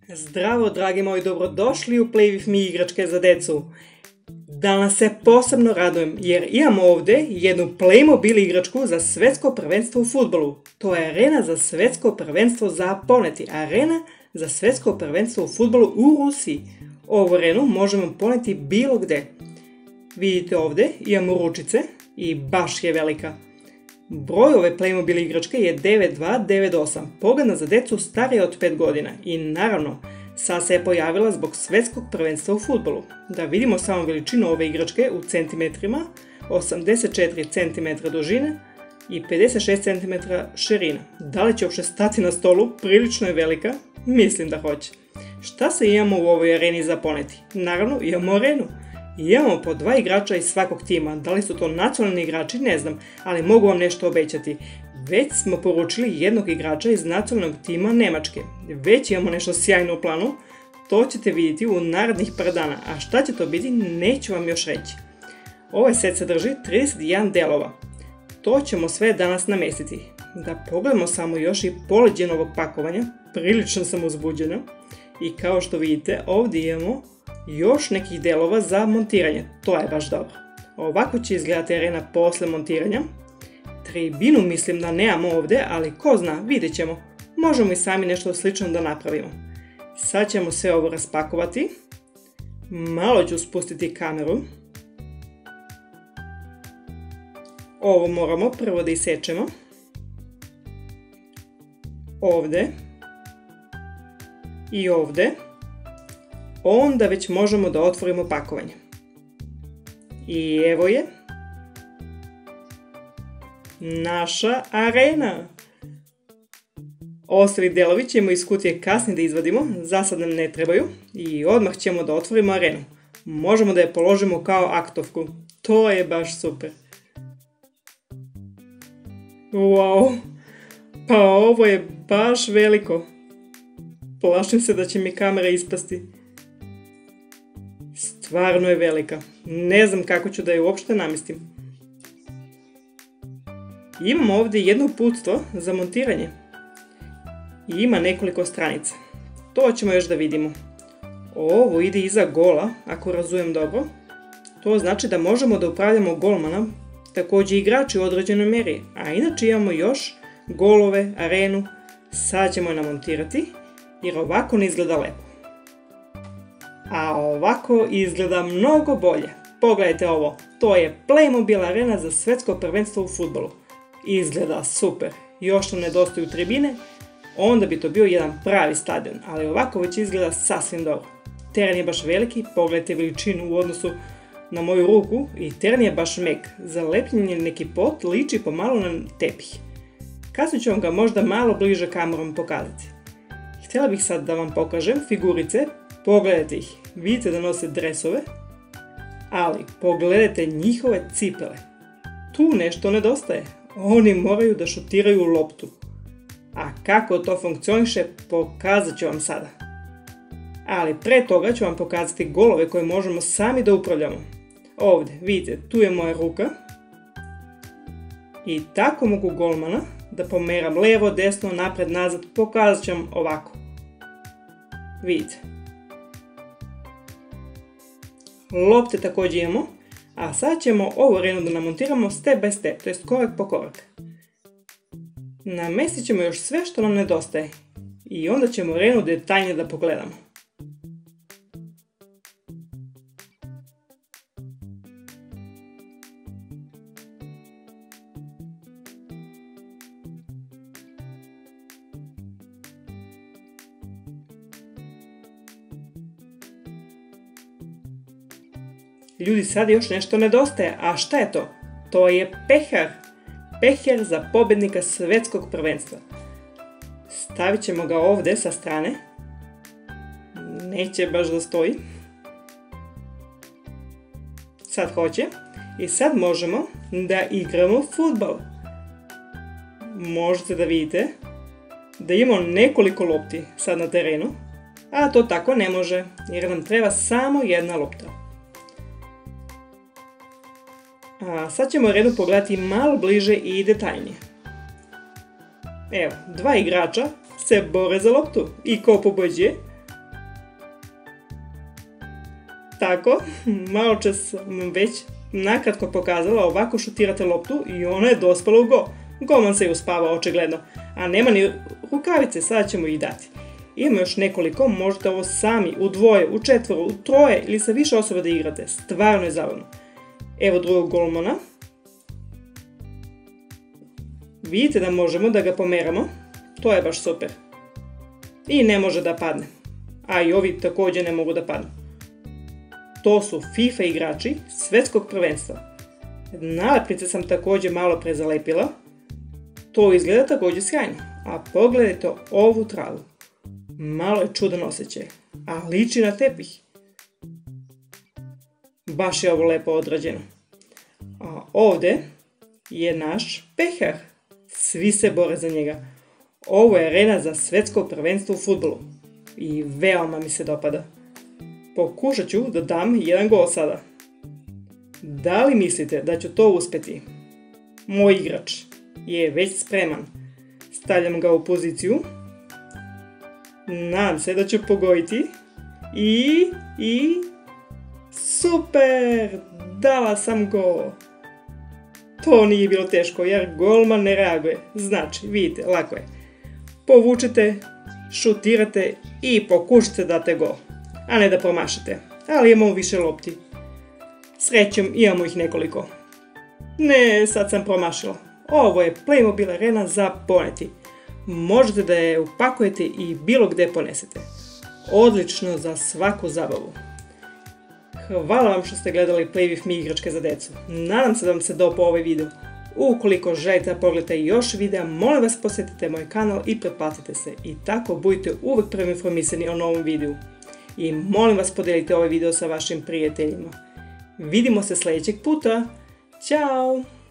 Zdravo, dragi moji, dobrodošli u Play With Me igračke za decu. Danas se posebno radujem jer imam ovdje jednu Playmobil igračku za svjetsko prvenstvo u fudbalu. To je arena za svjetsko prvenstvo za poneti. Arena za svjetsko prvenstvo u fudbalu u Rusiji. Ovu arenu možemo poneti bilo gdje. Vidite ovdje, imamo ručice i baš je velika. Broj ove Playmobil igračke je 9298, pogodna za decu starije od 5 godina i naravno, sad se je pojavila zbog svjetskog prvenstva u fudbalu. Da vidimo samo veličinu ove igračke u centimetrima, 84 cm dužine i 56 cm širina. Da li će uopće stati na stolu? Prilično je velika? Mislim da hoće. Šta se imamo u ovoj areni za poneti? Naravno, imamo arenu. Imamo po 2 igrača iz svakog tima. Da li su to nacionalni igrači, ne znam, ali mogu vam nešto obećati. Već smo poručili jednog igrača iz nacionalnog tima Njemačke. Već imamo nešto sjajno u planu, to ćete vidjeti u narednih par dana, a šta će to biti neću vam još reći. Ovaj set sadrži 31 delova. To ćemo sve danas namestiti. Da pogledamo samo još i poleđen ovog pakovanja, prilično sam uzbuđena. I kao što vidite, ovdje imamo još nekih delova za montiranje, to je baš dobro. Ovako će izgledati arena posle montiranja. Tribinu mislim da nemamo ovdje, ali ko zna, vidjet ćemo. Možemo i sami nešto slično da napravimo. Sad ćemo sve ovo raspakovati. Malo ću spustiti kameru. Ovo moramo prvo da isečemo. Ovdje. I ovdje. Onda već možemo da otvorimo pakovanje. I evo je naša arena. Ostali delovi ćemo iz kutije kasnije da izvadimo, za sad nam ne trebaju i odmah ćemo da otvorimo arenu. Možemo da je položimo kao aktovku, to je baš super. Wow, pa ovo je baš veliko. Plašim se da će mi kamera ispasti. Stvarno je velika. Ne znam kako ću da je uopšte namestim. Imamo ovdje jedno uputstvo za montiranje. I ima nekoliko stranica. To ćemo još da vidimo. Ovo ide iza gola, ako razumijem dobro. To znači da možemo da upravljamo golmana, također igrači u određenoj mjeri. A inače imamo još golove, arenu. Sad ćemo je namontirati jer ovako ne izgleda lepo. A ovako izgleda mnogo bolje. Pogledajte ovo, to je Playmobil arena za svjetsko prvenstvo u fudbalu. Izgleda super. Još nam nedostaju tribine, onda bi to bio jedan pravi stadion, ali ovako već izgleda sasvim dobro. Teren je baš veliki, pogledajte veličinu u odnosu na moju ruku i teren je baš mek. Zalepljen je neki pot, liči pomalo na tepih. Kasnije ću vam ga možda malo bliže kamerom pokazati. Htjela bih sad da vam pokažem figurice. Pogledajte ih, vidite da nose dresove, ali pogledajte njihove cipele. Tu nešto nedostaje, oni moraju da šutiraju loptu. A kako to funkcioniše, pokazat ću vam sada. Ali pre toga ću vam pokazati golove koje možemo sami da upravljamo. Ovdje, vidite, tu je moja ruka. I tako mogu golmana da pomeram levo, desno, napred, nazad, pokazat ću vam ovako. Vidite. Lopte također imamo, a sad ćemo ovu arenu da namontiramo step by step, to jest korak po korak. Namestit ćemo još sve što nam nedostaje i onda ćemo arenu detaljnije da pogledamo. Ljudi, sad još nešto nedostaje, a šta je to? To je pehar. Pehar za pobjednika svjetskog prvenstva. Stavit ćemo ga ovdje sa strane. Neće baš da stoji. Sad hoće. I sad možemo da igramo fudbal. Možete da vidite da imamo nekoliko lopti sad na terenu, a to tako ne može jer nam treba samo jedna lopta. A sad ćemo redu pogledati malo bliže i detaljnije. Evo, 2 igrača se bore za loptu i ko pobeđuje, tako? Malo čas sam već nakratko pokazala, ovako šutirate loptu i ona je dospala u go. Golman se je uspavao očigledno, a nema ni rukavice, sada ćemo ih dati. Imamo još nekoliko, možete ovo sami, u dvoje, u četvoro, u troje ili sa više osoba da igrate, stvarno je zabavno. Evo drugog golmana. Vidite da možemo da ga pomeramo, to je baš super. I ne može da padne, a i ovi također ne mogu da padnu. To su FIFA igrači svetskog prvenstva. Nalepnice sam također malo prezalepila. To izgleda također sjajno, a pogledajte ovu travu. Malo je čudan osjećaj, a liči na tepih. Baš je ovo lepo odrađeno. A ovdje je naš pehar. Svi se bore za njega. Ovo je arena za svetsko prvenstvo u fudbalu. I veoma mi se dopada. Pokušat ću da dam jedan gol sada. Da li mislite da ću to uspjeti? Moj igrač je već spreman. Stavljam ga u poziciju. Nadam se da ću pogoditi. I... Super! Dala sam gol! To nije bilo teško jer golman ne reaguje. Znači, vidite, lako je. Povučete, šutirate i pokušate date gol. A ne da promašite. Ali imamo više lopti. Srećom imamo ih nekoliko. Ne, sad sam promašila. Ovo je Playmobil arena za poneti. Možete da je upakujete i bilo gdje ponesete. Odlično za svaku zabavu. Hvala vam što ste gledali Play with me igračke za decu. Nadam se da vam se dopao ovaj video. Ukoliko želite da pogledate još videa, molim vas posjetite moj kanal i pretplatite se. I tako budite uvijek prvi informisani o novom videu. I molim vas podijelite ovaj video sa vašim prijateljima. Vidimo se sljedećeg puta. Ćao!